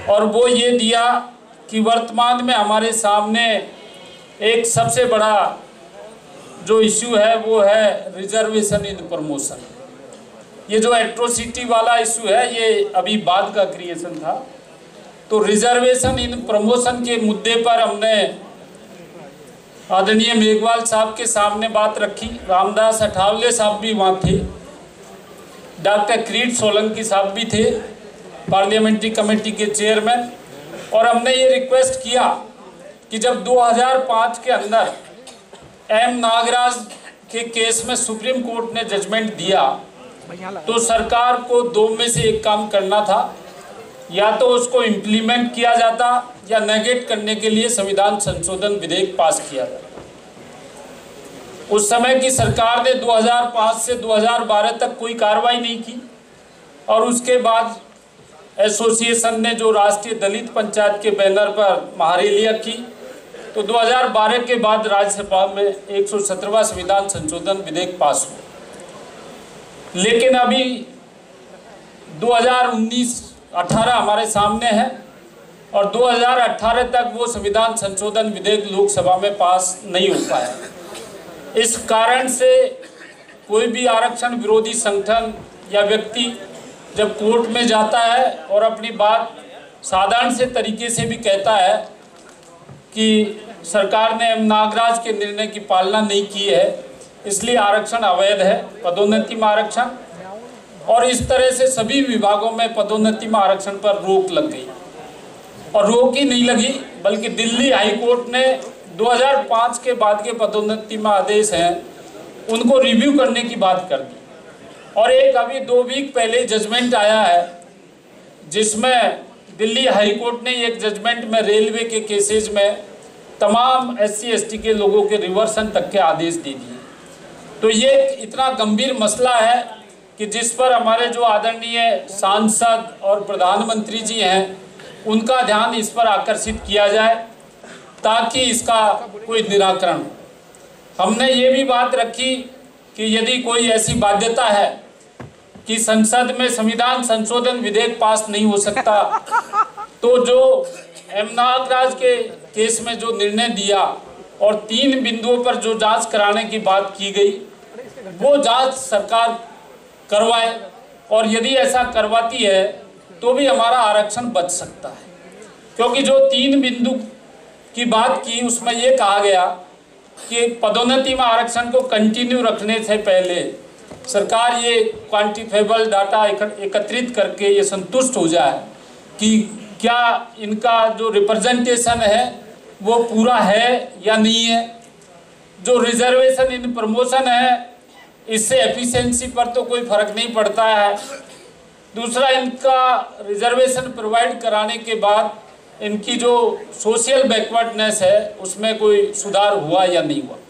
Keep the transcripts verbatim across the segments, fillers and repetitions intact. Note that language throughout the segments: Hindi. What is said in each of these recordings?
और वो ये दिया कि वर्तमान में हमारे सामने एक सबसे बड़ा जो इश्यू है वो है रिजर्वेशन इन प्रमोशन। ये जो एट्रोसिटी वाला इश्यू है ये अभी बाद का क्रिएशन था। तो रिजर्वेशन इन प्रमोशन के मुद्दे पर हमने आदरणीय मेघवाल साहब के सामने बात रखी। रामदास अठावले साहब भी वहाँ थे, डॉक्टर किरीट सोलंकी साहब भी थे, पार्लियामेंट्री कमेटी के चेयरमैन। और हमने ये रिक्वेस्ट किया कि जब दो हज़ार पाँच के अंदर एम नागराज के केस में सुप्रीम कोर्ट ने जजमेंट दिया तो सरकार को दो में से एक काम करना था, या तो उसको इम्प्लीमेंट किया जाता या नेगेट करने के लिए संविधान संशोधन विधेयक पास किया जाता। उस समय की सरकार ने दो हज़ार पाँच से दो हज़ार बारह तक कोई कार्रवाई नहीं की और उसके बाद एसोसिएशन ने जो राष्ट्रीय दलित पंचायत के बैनर पर महारैलियां की तो दो हज़ार बारह के बाद राज्यसभा में एक सौ सत्रहवां संविधान संशोधन विधेयक पास हुआ। लेकिन अभी दो हज़ार उन्नीस अठारह हमारे सामने है और दो हज़ार अठारह तक वो संविधान संशोधन विधेयक लोकसभा में पास नहीं हो पाया। इस कारण से कोई भी आरक्षण विरोधी संगठन या व्यक्ति जब कोर्ट में जाता है और अपनी बात साधारण से तरीके से भी कहता है कि सरकार ने एम नागराज के निर्णय की पालना नहीं की है इसलिए आरक्षण अवैध है, पदोन्नति में आरक्षण, और इस तरह से सभी विभागों में पदोन्नति में आरक्षण पर रोक लग गई। और रोक ही नहीं लगी बल्कि दिल्ली हाई कोर्ट ने दो हज़ार पाँच के बाद के पदोन्नति में आदेश हैं उनको रिव्यू करने की बात कर दी। और एक अभी दो वीक पहले जजमेंट आया है जिसमें दिल्ली हाई कोर्ट ने एक जजमेंट में रेलवे के केसेज में तमाम एस सी एस टी के लोगों के रिवर्सन तक के आदेश दे दिए। तो ये इतना गंभीर मसला है कि जिस पर हमारे जो आदरणीय सांसद और प्रधानमंत्री जी हैं उनका ध्यान इस पर आकर्षित किया जाए ताकि इसका कोई निराकरण हो। हमने ये भी बात रखी कि यदि कोई ऐसी बाध्यता है कि संसद में संविधान संशोधन विधेयक पास नहीं हो सकता तो जो एम नागराज के केस में जो निर्णय दिया और तीन बिंदुओं पर जो जांच कराने की बात की गई वो जांच सरकार करवाए, और यदि ऐसा करवाती है तो भी हमारा आरक्षण बच सकता है। क्योंकि जो तीन बिंदु की बात की उसमें ये कहा गया कि पदोन्नति में आरक्षण को कंटिन्यू रखने से पहले सरकार ये क्वांटिफाइबल डाटा एकत्रित करके ये संतुष्ट हो जाए कि क्या इनका जो रिप्रेजेंटेशन है वो पूरा है या नहीं है। जो रिजर्वेशन इन प्रमोशन है इससे एफिशिएंसी पर तो कोई फर्क नहीं पड़ता है। दूसरा, इनका रिजर्वेशन प्रोवाइड कराने के बाद इनकी जो सोशल बैकवर्डनेस है उसमें कोई सुधार हुआ या नहीं हुआ।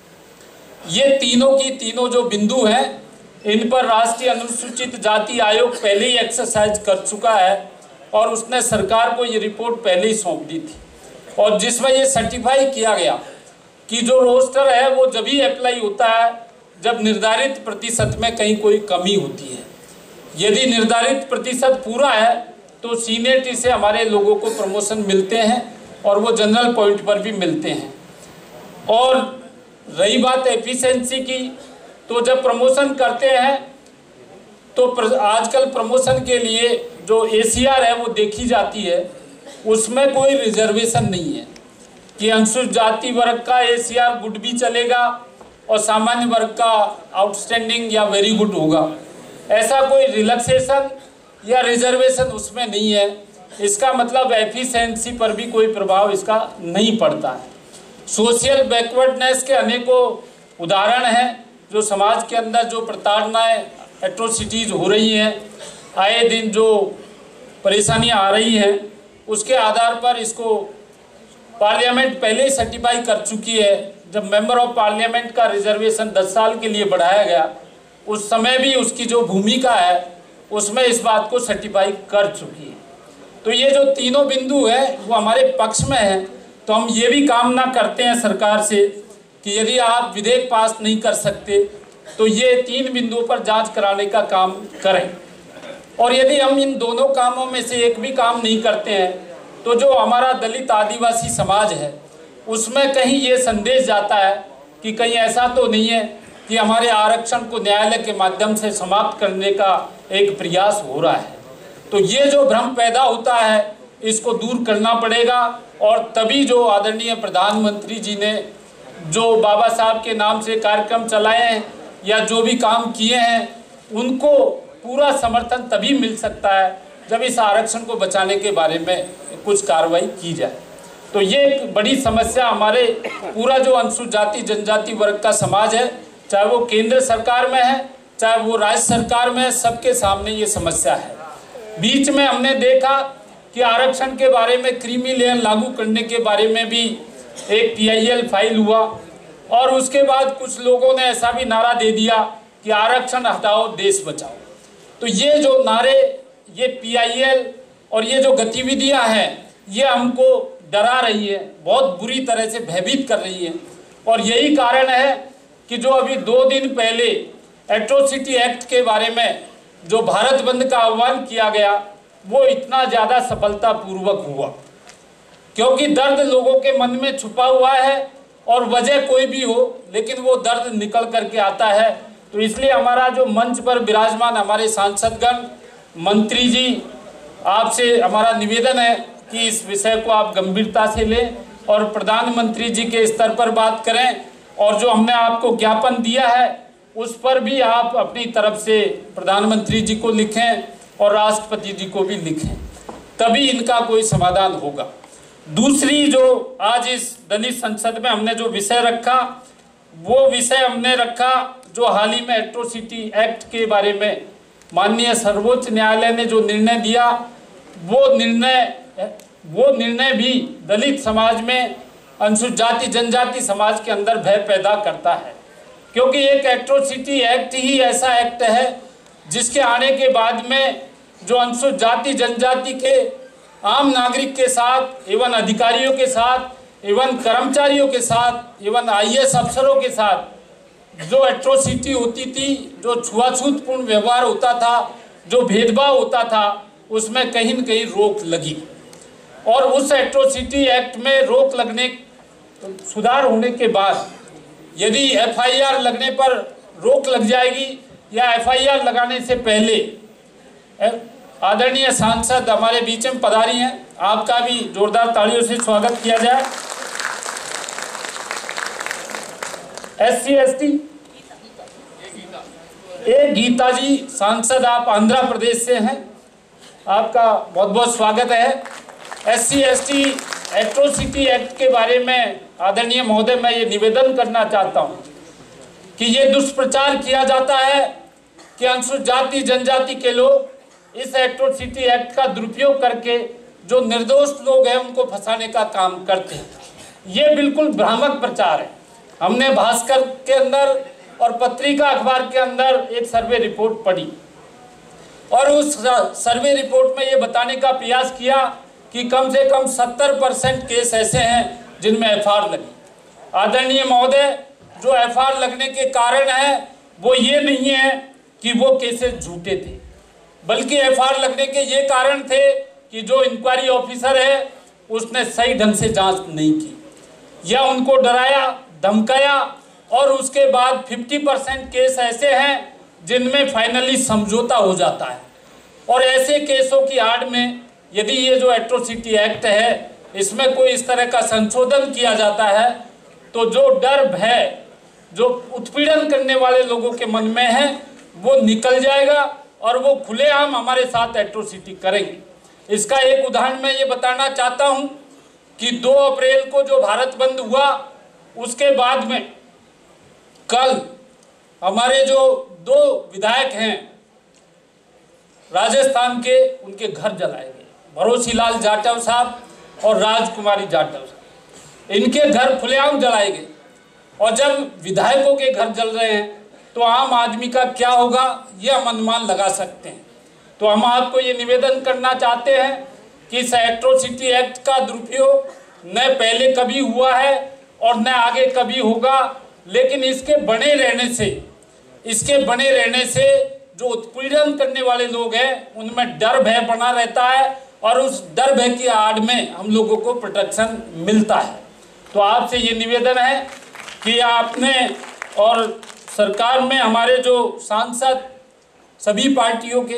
ये तीनों की तीनों जो बिंदु हैं इन पर राष्ट्रीय अनुसूचित जाति आयोग पहले ही एक्सरसाइज कर चुका है और उसने सरकार को ये रिपोर्ट पहले ही सौंप दी थी और जिसमें ये सर्टिफाई किया गया कि जो रोस्टर है वो जब ही अप्लाई होता है जब निर्धारित प्रतिशत में कहीं कोई कमी होती है। यदि निर्धारित प्रतिशत पूरा है तो सीनियरिटी से हमारे लोगों को प्रमोशन मिलते हैं और वो जनरल पॉइंट पर भी मिलते हैं। और रही बात एफिशिएंसी की, तो जब प्रमोशन करते हैं तो आजकल प्रमोशन के लिए जो ए सी आर है वो देखी जाती है, उसमें कोई रिजर्वेशन नहीं है कि अनुसूचित जाति वर्ग का ए सी आर गुड भी चलेगा और सामान्य वर्ग का आउटस्टैंडिंग या वेरी गुड होगा। ऐसा कोई रिलैक्सेशन या रिजर्वेशन उसमें नहीं है। इसका मतलब एफिशिएंसी पर भी कोई प्रभाव इसका नहीं पड़ता है। सोशल बैकवर्डनेस के अनेकों उदाहरण हैं जो समाज के अंदर जो प्रताड़नाएं एट्रोसिटीज़ हो रही हैं, आए दिन जो परेशानियां आ रही हैं, उसके आधार पर इसको पार्लियामेंट पहले ही सर्टिफाई कर चुकी है। जब मेंबर ऑफ पार्लियामेंट का रिजर्वेशन दस साल के लिए बढ़ाया गया उस समय भी उसकी जो भूमिका है उसमें इस बात को सर्टिफाई कर चुकी है। तो ये जो तीनों बिंदु है वो हमारे पक्ष में है। तो हम ये भी कामना करते हैं सरकार से कि यदि आप विधेयक पास नहीं कर सकते तो ये तीन बिंदुओं पर जांच कराने का काम करें। और यदि हम इन दोनों कामों में से एक भी काम नहीं करते हैं तो जो हमारा दलित आदिवासी समाज है उसमें कहीं ये संदेश जाता है कि कहीं ऐसा तो नहीं है कि हमारे आरक्षण को न्यायालय के माध्यम से समाप्त करने का एक प्रयास हो रहा है। तो ये जो भ्रम पैदा होता है इसको दूर करना पड़ेगा, और तभी जो आदरणीय प्रधानमंत्री जी ने जो बाबा साहब के नाम से कार्यक्रम चलाए हैं या जो भी काम किए हैं उनको पूरा समर्थन तभी मिल सकता है जब इस आरक्षण को बचाने के बारे में कुछ कार्रवाई की जाए। तो ये एक बड़ी समस्या हमारे पूरा जो अनुसूचित जाति जनजाति वर्ग का समाज है, चाहे वो केंद्र सरकार में है चाहे वो राज्य सरकार में है, सबके सामने ये समस्या है। बीच में हमने देखा कि आरक्षण के बारे में क्रीमी लेयर लागू करने के बारे में भी एक पी आई एल फाइल हुआ, और उसके बाद कुछ लोगों ने ऐसा भी नारा दे दिया कि आरक्षण हटाओ देश बचाओ। तो ये जो नारे, ये पी आई एल और ये जो गतिविधियां हैं ये हमको डरा रही है, बहुत बुरी तरह से भयभीत कर रही है। और यही कारण है कि जो अभी दो दिन पहले एट्रोसिटी एक्ट के बारे में जो भारत बंद का आह्वान किया गया वो इतना ज़्यादा सफलतापूर्वक हुआ, क्योंकि दर्द लोगों के मन में छुपा हुआ है और वजह कोई भी हो लेकिन वो दर्द निकल करके आता है। तो इसलिए हमारा जो मंच पर विराजमान हमारे सांसदगण, मंत्री जी, आपसे हमारा निवेदन है कि इस विषय को आप गंभीरता से लें और प्रधानमंत्री जी के स्तर पर बात करें, और जो हमने आपको ज्ञापन दिया है उस पर भी आप अपनी तरफ से प्रधानमंत्री जी को लिखें और राष्ट्रपति जी को भी लिखें, तभी इनका कोई समाधान होगा। दूसरी जो आज इस दलित संसद में हमने जो विषय रखा वो विषय हमने रखा जो हाल ही में एट्रोसिटी एक्ट के बारे में माननीय सर्वोच्च न्यायालय ने जो निर्णय दिया वो निर्णय वो निर्णय भी दलित समाज में, अनुसूचित जाति जनजाति समाज के अंदर भय पैदा करता है, क्योंकि एक एट्रोसिटी एक्ट ही ऐसा एक्ट है जिसके आने के बाद में जो अनुसूचित जाति जनजाति के आम नागरिक के साथ, एवं अधिकारियों के साथ, एवं कर्मचारियों के साथ, एवं आई ए एस अफसरों के साथ जो एट्रोसिटी होती थी, जो छुआछूतपूर्ण व्यवहार होता था, जो भेदभाव होता था, उसमें कहीं न कहीं रोक लगी। और उस एट्रोसिटी एक्ट में रोक लगने, सुधार होने के बाद यदि एफ आई आर लगने पर रोक लग जाएगी या एफ आई आर लगाने से पहले, आदरणीय सांसद हमारे बीच में पधारी हैं, आपका भी जोरदार तालियों से स्वागत किया जाए। S C S T A Geeta ji सांसद, आप आंध्र प्रदेश से हैं, आपका बहुत बहुत स्वागत है। S C S T atrocity act के बारे में आदरणीय महोदय मैं ये निवेदन करना चाहता हूँ कि ये दुष्प्रचार किया जाता है कि अनुसूचित जाति जनजाति के लोग इस एट्रोसिटी एक्ट का दुरुपयोग करके जो निर्दोष लोग हैं उनको फंसाने का काम करते हैं। ये बिल्कुल भ्रामक प्रचार है। हमने भास्कर के अंदर और पत्रिका अखबार के अंदर एक सर्वे रिपोर्ट पढ़ी और उस सर्वे रिपोर्ट में ये बताने का प्रयास किया कि कम से कम सत्तर परसेंट केस ऐसे हैं जिनमें एफ आई आर लगी। आदरणीय महोदय, जो एफ आई आर लगने के कारण है वो ये नहीं है कि वो केसेस झूठे थे, बल्कि एफ आई आर लगने के ये कारण थे कि जो इंक्वायरी ऑफिसर है उसने सही ढंग से जांच नहीं की या उनको डराया धमकाया, और उसके बाद पचास परसेंट केस ऐसे हैं जिनमें फाइनली समझौता हो जाता है। और ऐसे केसों की आड़ में यदि ये जो एट्रोसिटी एक्ट है इसमें कोई इस तरह का संशोधन किया जाता है तो जो डर भय जो उत्पीड़न करने वाले लोगों के मन में है वो निकल जाएगा और वो खुलेआम हमारे साथ एट्रोसिटी करेंगे। इसका एक उदाहरण मैं ये बताना चाहता हूँ कि दो अप्रैल को जो भारत बंद हुआ उसके बाद में कल हमारे जो दो विधायक हैं राजस्थान के, उनके घर जलाए गए, भरोसी लाल जाटव साहब और राजकुमारी जाटव साहब, इनके घर खुलेआम जलाए गए। और जब विधायकों के घर जल रहे हैं तो आम आदमी का क्या होगा ये हम अनुमान लगा सकते हैं। तो हम आपको ये निवेदन करना चाहते हैं कि इस एट्रोसिटी एक्ट का दुरुपयोग न पहले कभी हुआ है और न आगे कभी होगा, लेकिन इसके बने रहने से इसके बने रहने से जो उत्पीड़न करने वाले लोग हैं उनमें डर भय बना रहता है और उस डर भय की आड़ में हम लोगों को प्रोटेक्शन मिलता है। तो आपसे ये निवेदन है कि आपने और सरकार में हमारे जो सांसद सभी पार्टियों के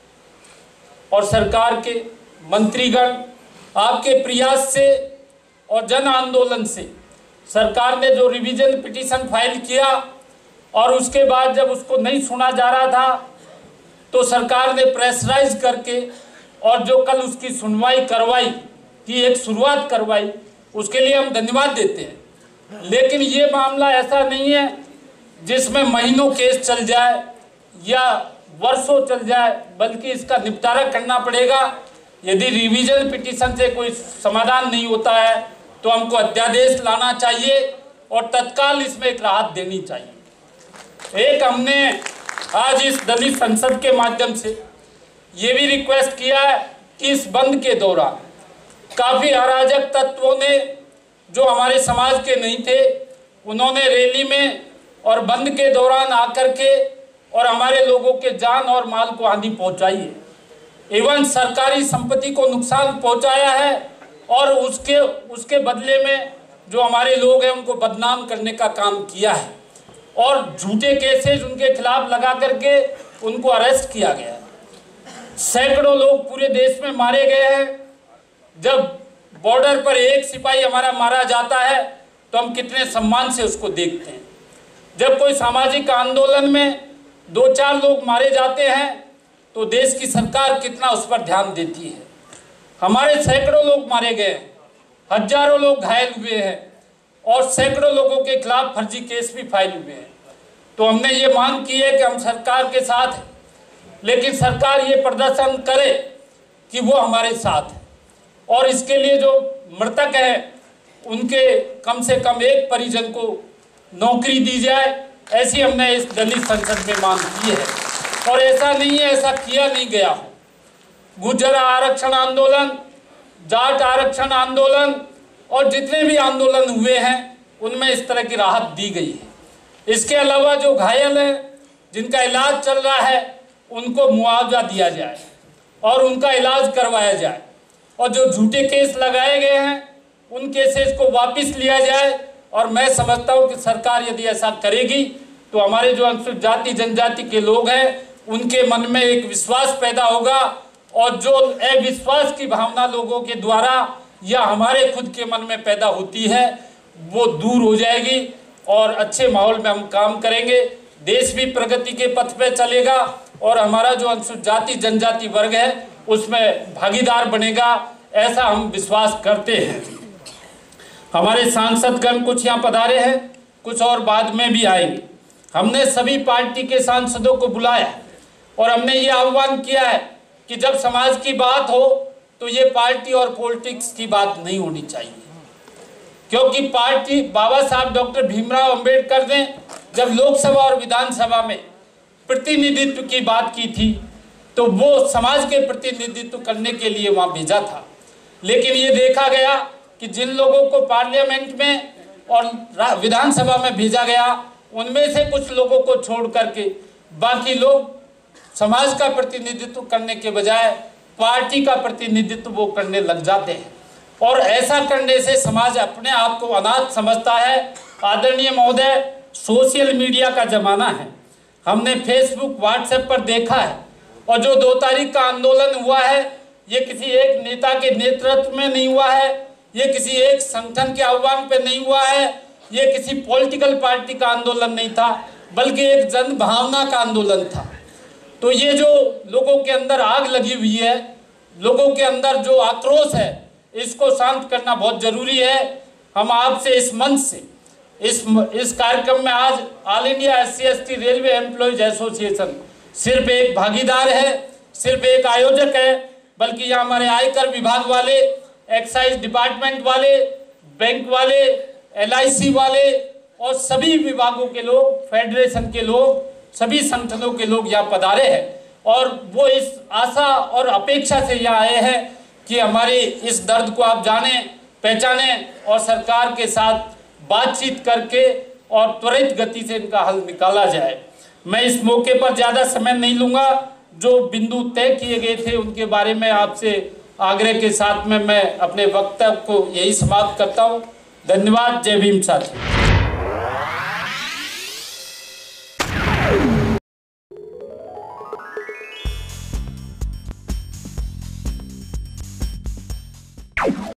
और सरकार के मंत्रीगण आपके प्रयास से और जन आंदोलन से सरकार ने जो रिवीजन पिटीशन फाइल किया और उसके बाद जब उसको नहीं सुना जा रहा था तो सरकार ने प्रेशराइज करके और जो कल उसकी सुनवाई करवाई की एक शुरुआत करवाई, उसके लिए हम धन्यवाद देते हैं। लेकिन ये मामला ऐसा नहीं है जिसमें महीनों केस चल जाए या वर्षों चल जाए, बल्कि इसका निपटारा करना पड़ेगा। यदि रिवीजन पिटीशन से कोई समाधान नहीं होता है तो हमको अध्यादेश लाना चाहिए और तत्काल इसमें एक राहत देनी चाहिए। एक हमने आज इस दलित संसद के माध्यम से ये भी रिक्वेस्ट किया है कि इस बंद के दौरान काफ़ी अराजक तत्वों ने जो हमारे समाज के नहीं थे, उन्होंने रैली में और बंद के दौरान आकर के और हमारे लोगों के जान और माल को हानि पहुंचाई है, एवं सरकारी संपत्ति को नुकसान पहुंचाया है और उसके उसके बदले में जो हमारे लोग हैं उनको बदनाम करने का काम किया है और झूठे केसेस उनके खिलाफ लगा करके उनको अरेस्ट किया गया है। सैकड़ों लोग पूरे देश में मारे गए हैं। जब बॉर्डर पर एक सिपाही हमारा मारा जाता है तो हम कितने सम्मान से उसको देखते हैं। जब कोई सामाजिक आंदोलन में दो चार लोग मारे जाते हैं तो देश की सरकार कितना उस पर ध्यान देती है। हमारे सैकड़ों लोग मारे गए हैं, हजारों लोग घायल हुए हैं और सैकड़ों लोगों के खिलाफ फर्जी केस भी फाइल हुए हैं। तो हमने ये मांग की है कि हम सरकार के साथ हैं, लेकिन सरकार ये प्रदर्शन करे कि वो हमारे साथ है और इसके लिए जो मृतक हैं उनके कम से कम एक परिजन को नौकरी दी जाए, ऐसी हमने इस दलित संसद में मांग की है। और ऐसा नहीं है ऐसा किया नहीं गया हो। गुर्जर आरक्षण आंदोलन, जाट आरक्षण आंदोलन और जितने भी आंदोलन हुए हैं उनमें इस तरह की राहत दी गई है। इसके अलावा जो घायल हैं, जिनका इलाज चल रहा है, उनको मुआवजा दिया जाए और उनका इलाज करवाया जाए और जो झूठे केस लगाए गए हैं उन केसेस को वापस लिया जाए। और मैं समझता हूँ कि सरकार यदि ऐसा करेगी तो हमारे जो अनुसूचित जाति जनजाति के लोग हैं उनके मन में एक विश्वास पैदा होगा और जो अविश्वास की भावना लोगों के द्वारा या हमारे खुद के मन में पैदा होती है वो दूर हो जाएगी और अच्छे माहौल में हम काम करेंगे। देश भी प्रगति के पथ पे चलेगा और हमारा जो अनुसूचित जाति जनजाति वर्ग है उसमें भागीदार बनेगा, ऐसा हम विश्वास करते हैं। हमारे सांसदगण कुछ यहाँ पधारे हैं, कुछ और बाद में भी आएंगे। हमने सभी पार्टी के सांसदों को बुलाया और हमने ये आह्वान किया है कि जब समाज की बात हो तो ये पार्टी और पॉलिटिक्स की बात नहीं होनी चाहिए, क्योंकि पार्टी बाबा साहब डॉक्टर भीमराव अंबेडकर ने जब लोकसभा और विधानसभा में प्रतिनिधित्व की बात की थी तो वो समाज के प्रतिनिधित्व करने के लिए वहाँ भेजा था। लेकिन ये देखा गया कि जिन लोगों को पार्लियामेंट में और विधानसभा में भेजा गया उनमें से कुछ लोगों को छोड़ करके बाकी लोग समाज का प्रतिनिधित्व करने के बजाय पार्टी का प्रतिनिधित्व वो करने लग जाते हैं और ऐसा करने से समाज अपने आप को अनाथ समझता है। आदरणीय महोदय, सोशल मीडिया का ज़माना है, हमने फेसबुक व्हाट्सएप पर देखा है और जो दो तारीख का आंदोलन हुआ है ये किसी एक नेता के नेतृत्व में नहीं हुआ है, ये किसी एक संगठन के आह्वान पे नहीं हुआ है, ये किसी पॉलिटिकल पार्टी का आंदोलन नहीं था, बल्कि एक जन भावना का आंदोलन था। तो ये जो लोगों के अंदर आग लगी हुई है, लोगों के अंदर जो आक्रोश है, इसको शांत करना बहुत जरूरी है। हम आपसे इस मंच से इस इस कार्यक्रम में आज all India S C S T railway employees association सिर्फ एक भागीदार है, सिर्फ एक आयोजक है, बल्कि यहाँ हमारे आयकर विभाग वाले, एक्साइज डिपार्टमेंट वाले, बैंक वाले, एल आई सी वाले और सभी विभागों के लोग, फेडरेशन के लोग, सभी संगठनों के लोग यहाँ पधारे हैं और वो इस आशा और अपेक्षा से यहाँ आए हैं कि हमारे इस दर्द को आप जाने, पहचाने और सरकार के साथ बातचीत करके और त्वरित गति से इनका हल निकाला जाए। मैं इस मौके पर ज़्यादा समय नहीं लूँगा। जो बिंदु तय किए गए थे उनके बारे में आपसे आग्रह के साथ में मैं अपने वक्तव्य को यही समाप्त करता हूँ। धन्यवाद। जय भीम साथी।